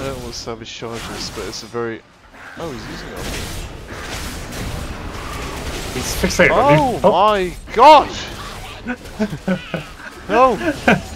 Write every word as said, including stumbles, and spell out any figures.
don't want to savage charges, but it's a very... Oh, he's using it on me. He's fixated Oh, on you. Oh my god! No!